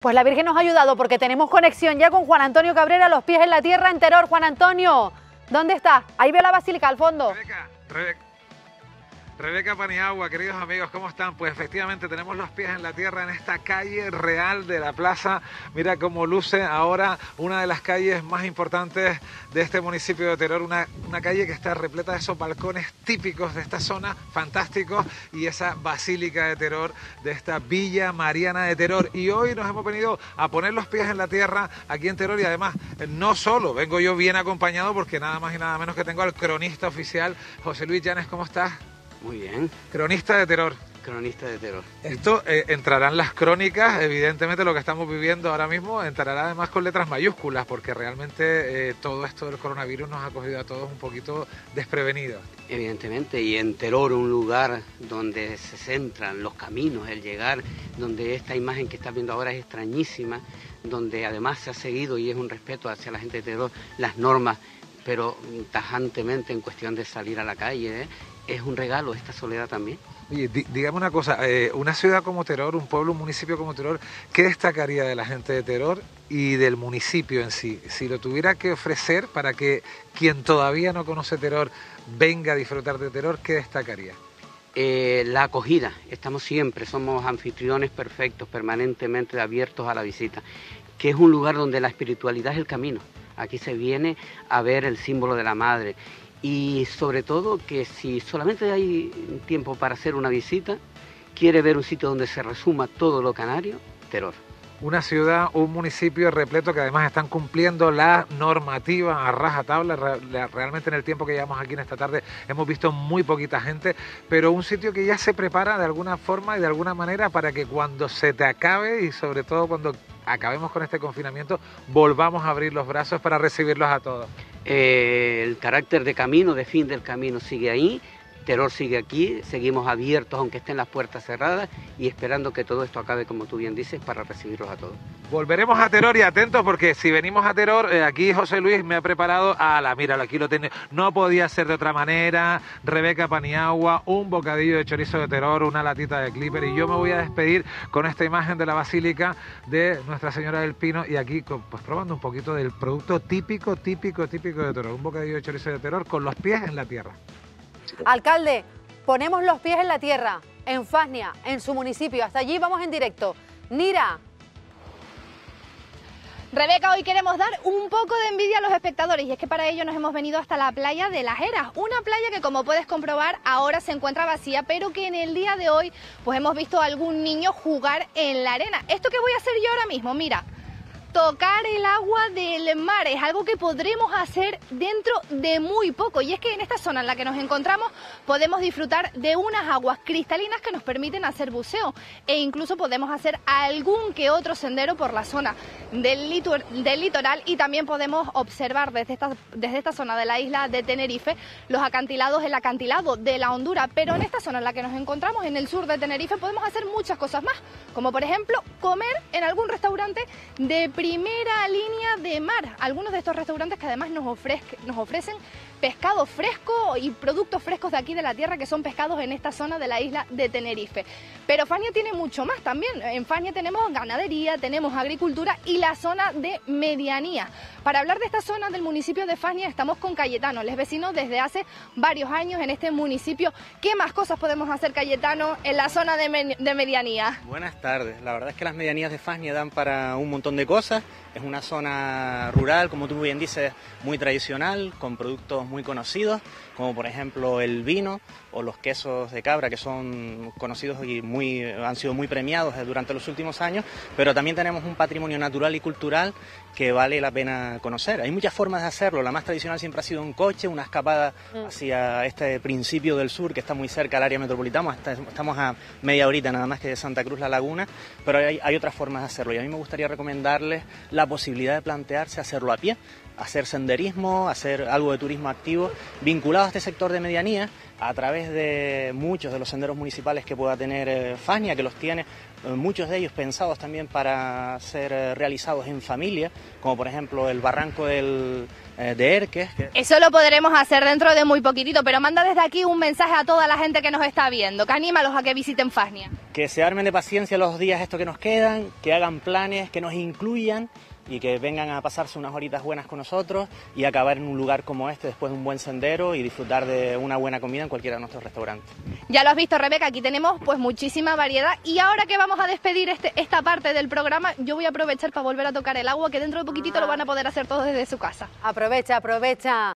Pues la Virgen nos ha ayudado porque tenemos conexión ya con Juan Antonio Cabrera, los pies en la tierra en Teror. Juan Antonio, ¿dónde está? Ahí veo la basílica al fondo. Rebeca Paniagua, queridos amigos, ¿cómo están? Pues efectivamente tenemos los pies en la tierra en esta calle real de la plaza. Mira cómo luce ahora una de las calles más importantes de este municipio de Teror, una calle que está repleta de esos balcones típicos de esta zona, fantásticos, y esa basílica de Teror, de esta Villa Mariana de Teror. Y hoy nos hemos venido a poner los pies en la tierra aquí en Teror, y además no solo, vengo yo bien acompañado porque nada más y nada menos que tengo al cronista oficial, José Luis Llanes. ¿Cómo estás? Muy bien. Cronista de Teror. Cronista de Teror. Esto entrarán las crónicas, evidentemente lo que estamos viviendo ahora mismo entrará además con letras mayúsculas, porque realmente todo esto del coronavirus nos ha cogido a todos un poquito desprevenidos. Evidentemente, y en Teror, un lugar donde se centran los caminos, el llegar, donde esta imagen que estás viendo ahora es extrañísima, donde además se ha seguido, y es un respeto hacia la gente de Teror, las normas, pero tajantemente en cuestión de salir a la calle, es un regalo esta soledad también. Oye, dígame una cosa, una ciudad como Teror, un pueblo, un municipio como Teror, ¿qué destacaría de la gente de Teror y del municipio en sí? Si lo tuviera que ofrecer para que quien todavía no conoce Teror venga a disfrutar de Teror, ¿qué destacaría? La acogida, estamos siempre, somos anfitriones perfectos, permanentemente abiertos a la visita, que es un lugar donde la espiritualidad es el camino. Aquí se viene a ver el símbolo de la madre. Y sobre todo que si solamente hay tiempo para hacer una visita, quiere ver un sitio donde se resuma todo lo canario, Teror. Una ciudad, un municipio repleto que además están cumpliendo la normativa a rajatabla. Realmente en el tiempo que llevamos aquí en esta tarde hemos visto muy poquita gente, pero un sitio que ya se prepara de alguna forma y de alguna manera para que cuando se te acabe y sobre todo cuando acabemos con este confinamiento, volvamos a abrir los brazos para recibirlos a todos. El carácter de camino, de fin del camino sigue ahí, Teror sigue aquí, seguimos abiertos aunque estén las puertas cerradas y esperando que todo esto acabe, como tú bien dices, para recibirlos a todos. Volveremos a Teror y atentos porque si venimos a Teror, aquí José Luis me ha preparado, míralo, aquí lo tiene, no podía ser de otra manera, Rebeca Paniagua, un bocadillo de chorizo de Teror, una latita de Clipper, y yo me voy a despedir con esta imagen de la Basílica de Nuestra Señora del Pino y aquí pues probando un poquito del producto típico de Teror, un bocadillo de chorizo de Teror con los pies en la tierra. Alcalde, ponemos los pies en la tierra, en Fasnia, en su municipio. Hasta allí vamos en directo. Nira. Rebeca, hoy queremos dar un poco de envidia a los espectadores y es que para ello nos hemos venido hasta la playa de Las Heras, una playa que como puedes comprobar ahora se encuentra vacía, pero que en el día de hoy pues hemos visto a algún niño jugar en la arena. Esto que voy a hacer yo ahora mismo, mira, tocar el agua del mar es algo que podremos hacer dentro de muy poco, y es que en esta zona en la que nos encontramos podemos disfrutar de unas aguas cristalinas que nos permiten hacer buceo e incluso podemos hacer algún que otro sendero por la zona del litoral, y también podemos observar desde esta zona de la isla de Tenerife los acantilados, el acantilado de la Hondura. Pero en esta zona en la que nos encontramos, en el sur de Tenerife, podemos hacer muchas cosas más, como por ejemplo comer en algún restaurante de primera línea de mar. Algunos de estos restaurantes que además nos ofrecen pescado fresco y productos frescos de aquí de la tierra, que son pescados en esta zona de la isla de Tenerife. Pero Fasnia tiene mucho más también. En Fasnia tenemos ganadería, tenemos agricultura y la zona de medianía. Para hablar de esta zona del municipio de Fasnia estamos con Cayetano, él es vecino desde hace varios años en este municipio. ¿Qué más cosas podemos hacer, Cayetano, en la zona de medianía? Buenas tardes. La verdad es que las medianías de Fasnia dan para un montón de cosas. Es una zona rural, como tú bien dices, muy tradicional, con productos muy conocidos, como por ejemplo el vino o los quesos de cabra, que son conocidos y han sido muy premiados durante los últimos años, pero también tenemos un patrimonio natural y cultural que vale la pena conocer. Hay muchas formas de hacerlo. La más tradicional siempre ha sido un coche, una escapada hacia este principio del sur, que está muy cerca del área metropolitana. Estamos a media horita nada más que de Santa Cruz la Laguna, pero hay otras formas de hacerlo, y a mí me gustaría recomendarles la posibilidad de plantearse hacerlo a pie, hacer senderismo, hacer algo de turismo activo vinculado a este sector de medianía. a través de muchos de los senderos municipales que pueda tener Fasnia, que los tiene, muchos de ellos pensados también para ser realizados en familia, como por ejemplo el barranco de Erques. Eso lo podremos hacer dentro de muy poquitito, pero manda desde aquí un mensaje a toda la gente que nos está viendo, que anímalos a que visiten Fasnia. Que se armen de paciencia los días estos que nos quedan, que hagan planes, que nos incluyan y que vengan a pasarse unas horitas buenas con nosotros y acabar en un lugar como este después de un buen sendero y disfrutar de una buena comida en cualquiera de nuestros restaurantes. Ya lo has visto, Rebeca, aquí tenemos pues muchísima variedad y ahora que vamos a despedir esta parte del programa, yo voy a aprovechar para volver a tocar el agua, que dentro de poquitito lo van a poder hacer todos desde su casa. Aprovecha, aprovecha.